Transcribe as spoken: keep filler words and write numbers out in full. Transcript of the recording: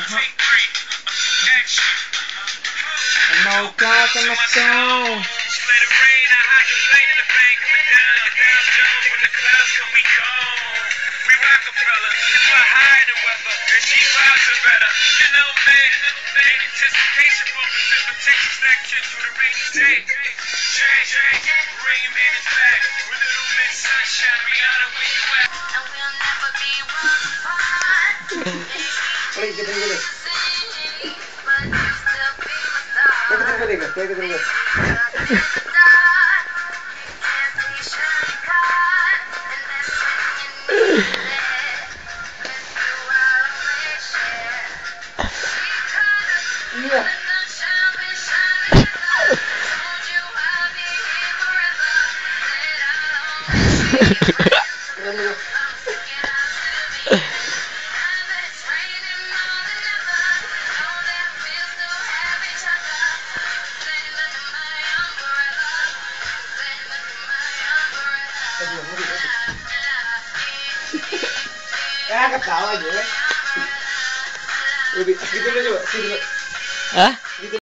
Mau kau sama kau. Ah, ketawa aja. Lebih gitu dulu coba, sini dulu. Hah? Gitu.